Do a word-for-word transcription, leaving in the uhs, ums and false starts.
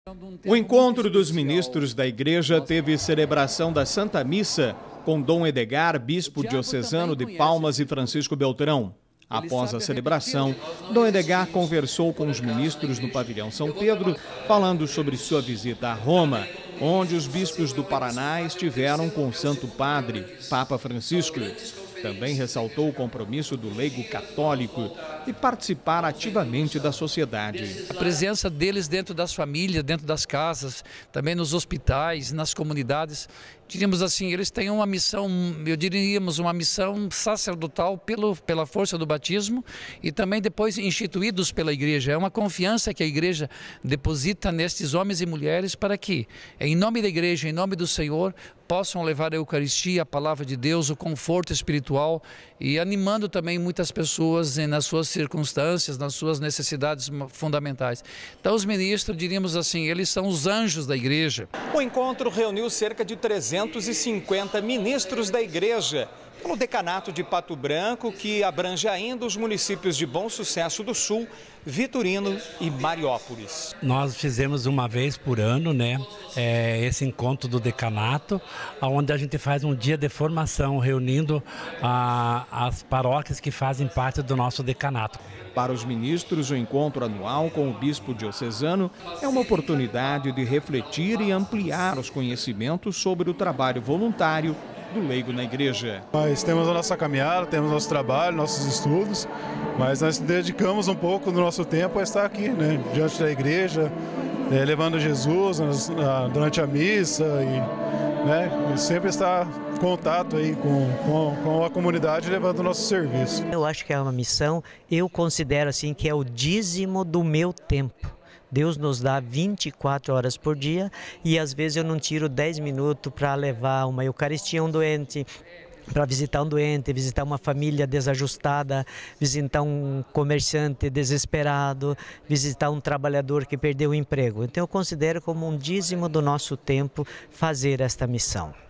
O encontro dos ministros da Igreja teve celebração da Santa Missa com Dom Edgar, bispo diocesano de Palmas, e Francisco Beltrão. Após a celebração, Dom Edgar conversou com os ministros no pavilhão São Pedro, falando sobre sua visita a Roma, onde os bispos do Paraná estiveram com o Santo Padre, Papa Francisco. Também ressaltou o compromisso do leigo católico e participar ativamente da sociedade. A presença deles dentro das famílias, dentro das casas, também nos hospitais, nas comunidades, diríamos assim, eles têm uma missão, eu diríamos uma missão sacerdotal pelo, pela força do batismo e também depois instituídos pela Igreja. É uma confiança que a Igreja deposita nestes homens e mulheres para que, em nome da Igreja, em nome do Senhor, possam levar a Eucaristia, a Palavra de Deus, o conforto espiritual e animando também muitas pessoas nas suas circunstâncias, nas suas necessidades fundamentais. Então os ministros, diríamos assim, eles são os anjos da Igreja. O encontro reuniu cerca de trezentos e cinquenta ministros da Igreja, pelo decanato de Pato Branco, que abrange ainda os municípios de Bom Sucesso do Sul, Vitorino e Mariópolis. Nós fizemos uma vez por ano, né, é, esse encontro do decanato, onde a gente faz um dia de formação, reunindo a, as paróquias que fazem parte do nosso decanato. Para os ministros, o encontro anual com o bispo diocesano é uma oportunidade de refletir e ampliar os conhecimentos sobre o trabalho voluntário do leigo na Igreja. Nós temos a nossa caminhada, temos nosso trabalho, nossos estudos, mas nós dedicamos um pouco do nosso tempo a estar aqui, né, diante da Igreja, é, levando Jesus nas, na, durante a missa e, né, e sempre estar em contato aí com, com, com a comunidade, levando o nosso serviço. Eu acho que é uma missão, eu considero assim que é o dízimo do meu tempo. Deus nos dá vinte e quatro horas por dia e às vezes eu não tiro dez minutos para levar uma Eucaristia a um doente, para visitar um doente, visitar uma família desajustada, visitar um comerciante desesperado, visitar um trabalhador que perdeu o emprego. Então eu considero como um dízimo do nosso tempo fazer esta missão.